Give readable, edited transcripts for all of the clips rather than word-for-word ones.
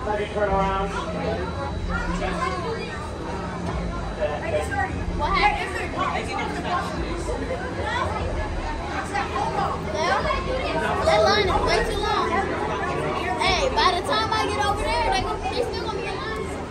Maybe turn around. What happened? That line is way too long. Hey, by the time I get over there, they still gonna be in line.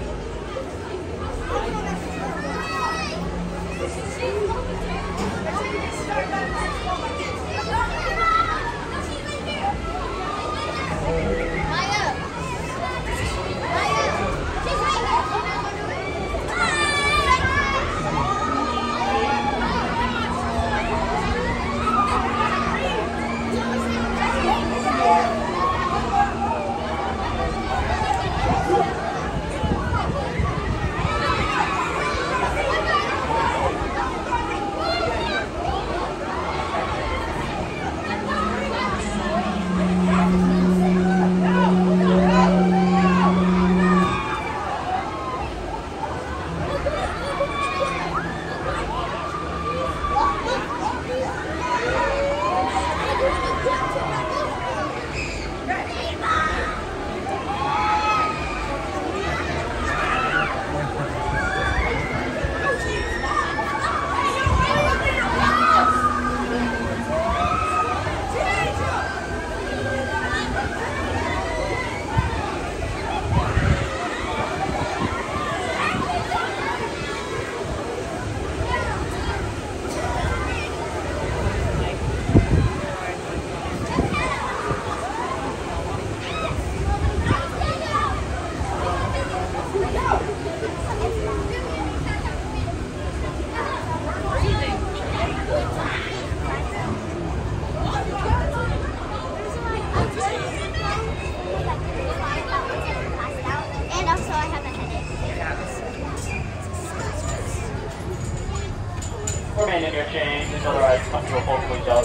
Remain in your change until the rides come to a full switch up.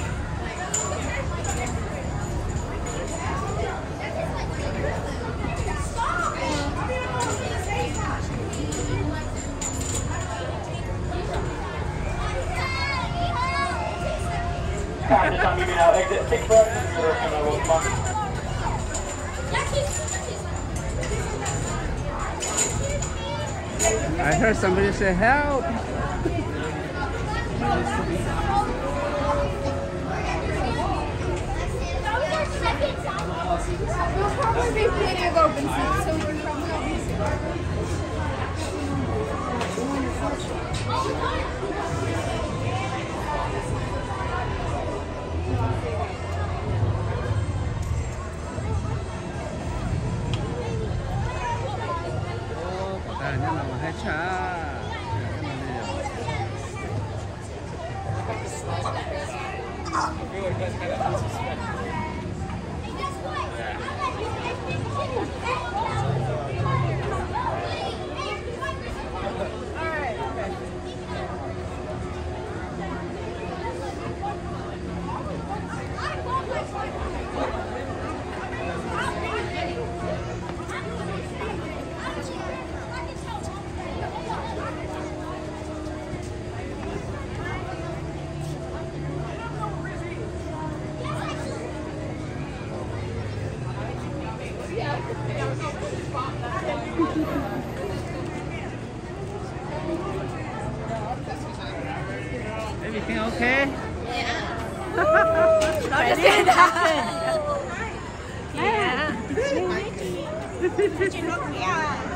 Just on moving out, exit 6 foot, and you're in the road. Come on. I heard somebody say help. We'll probably be plenty of open seats, so we're probably not missing. Katanya nama Hecha. Everything okay? Yeah. Not just did that. Yeah. Yeah.